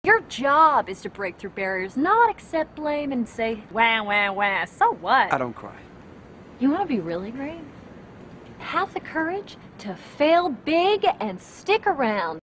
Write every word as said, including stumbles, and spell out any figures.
Your job is to break through barriers, not accept blame and say, wah, wah, wah, so what? I don't cry. You want to be really great? Have the courage to fail big and stick around.